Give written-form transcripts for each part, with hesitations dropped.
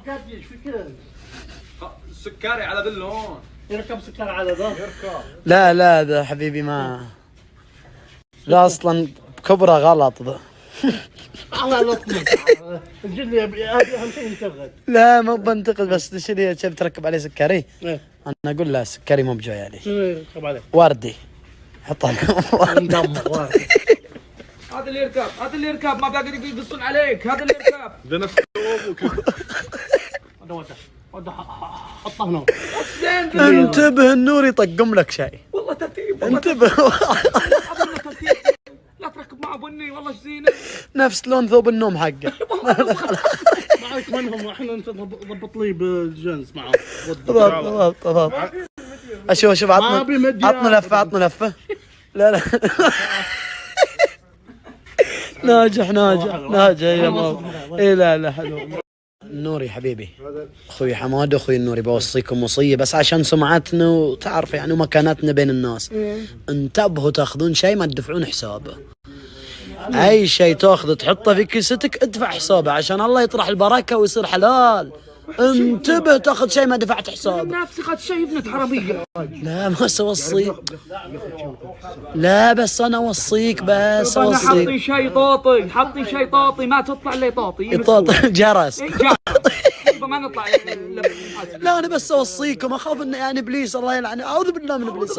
قاعد ايش في كذا؟ سكري على بالهون يركب سكر على ذا يركب. لا لا ذا حبيبي ما لا اصلا كبره غلط ذا. على لطمة الجلي هذه اهم شيء ينتقد. لا مو بنتقد بس تشتري تبي تركب عليه سكري. ايه انا اقول لا سكري مو بجاي عليه. شنو يركب عليه؟ وردي حطها مدمر. هذا اللي يركب هذا اللي يركب ما باقي يقصون عليك هذا اللي يركب ده نفس وكذا. وده حطه هنا. انتبه النور يطقم لك شيء. والله ترتيب انتبه. ترتيب لا تركب مع بني والله ايش زينه نفس لون ثوب النوم حقه. ما عليك منهم احنا انت ضبط لي بالجنس معاه. بالضبط. اشوف عطنا لفه. لا ناجح يا ماما. اي لا حلو. النوري حبيبي اخوي حماد واخوي النوري بوصيكم وصيه بس عشان سمعتنا وتعرف يعني ومكانتنا بين الناس. انتبهوا تاخذون شيء ما تدفعون حسابه. اي شيء تاخذه تحطه في كيستك ادفع حسابه عشان الله يطرح البركه ويصير حلال. انتبه تاخذ شيء ما دفعت حسابه. نفسي قد شايفنا حراميه لا ما اوصيك. لا بس انا اوصيك بس اوصيك. حطي شيء طاطي ما تطلع لي طاطي جرس. ما نطلع لا انا بس اوصيكم اخاف ان يعني ابليس الله يلعنه اعوذ بالله من ابليس.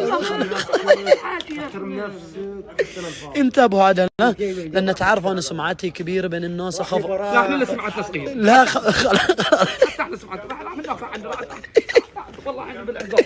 انتبهوا عاد لان تعرفوا انا سمعتي كبيره بين الناس اخاف. لا احنا اللي سمعتنا صغيره. لا احنا سمعتنا والله احنا بالعقاب.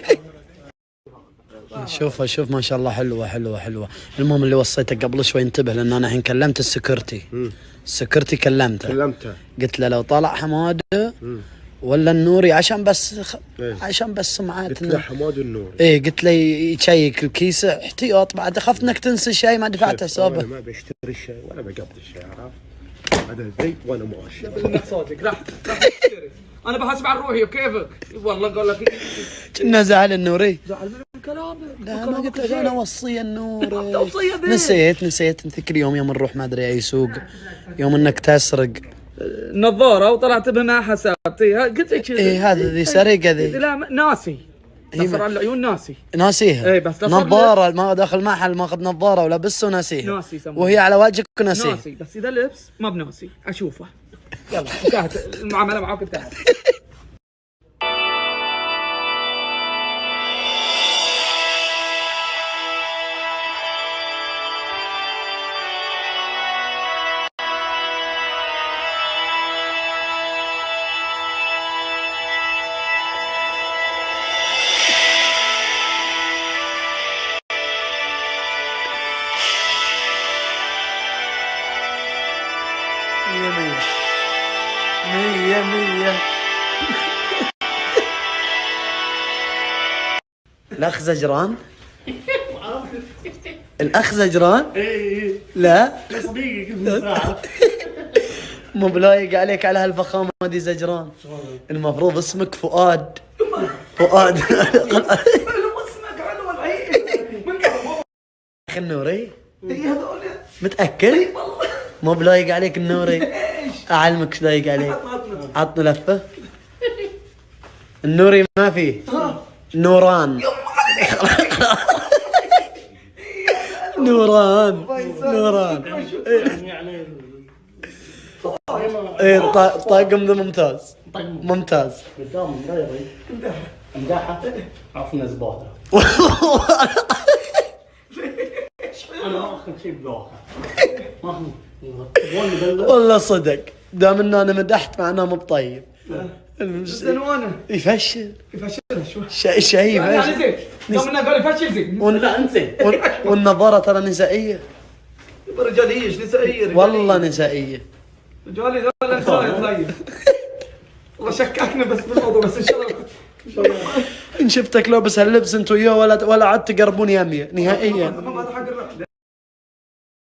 شوف ما شاء الله حلوه. المهم اللي وصيته قبل شوي انتبه لان انا الحين كلمت السكرتي كلمته قلت له لو طلع حماد ولا النوري عشان بس سمعتنا. قلت له حماد النوري. ايه قلت له يشيك الكيس احتياط بعد خفت انك تنسى شيء ما دفعت حسابه. انا ما بشتري شيء ولا بقبض شيء عرفت. هذا البيت وانا ماشي. صوتك راح تشتري انا بحاسب على روحي وكيفك والله اقول لك كنا زعل النوري. زعل من كلامك. لا ما قلت لك انا وصي النوري. توصيه نسيت انت كل يوم نروح ما ادري اي سوق يوم انك تسرق نظاره وطلعت بها ما حسبتي قلت لك ايه هذا ذي سرقه ذي. لا ناسي نصر على العيون ناسيها. اي بس نظاره ما داخل محل ماخذ نظاره ولبسه وناسيها. ناسي وهي على وجهك وناسيها. ناسي بس اذا لبس ما بناسي اشوفه. يلا انتهت المعامله معك انتهت. مية الأخ زجران. الأخ زجران؟ ايه لا صديقي كل ساعة. مو بلايق عليك على هالفخامة دي زجران. المفروض اسمك فؤاد. اسمك عنوان من قبل أخي النوري هذول متأكد؟ والله مو بلايق عليك النوري. أعلمك ايش لايق عليك. عطنا لفة. النوري ما فيه نوران. نوران ايه طاقم ذا ممتاز قدام مرايضي مداحة عرفنا زبالة. انا ما اخذ شيء بذوقها. والله صدق دام ان انا مدحت معناه مو بطيب. زين وانا يفشل شو شيء يعني زين دام انه قال يفشل زين لا انت زين. والنظارة ترى نسائية. رجالي ايش نسائيه والله نسائية. رجالي لا نسائيه طيب والله شككنا بس بالموضوع بس ان شاء الله ان شفتك لابس هاللبس انت وياه ولا عاد تقربون يمي نهائيا.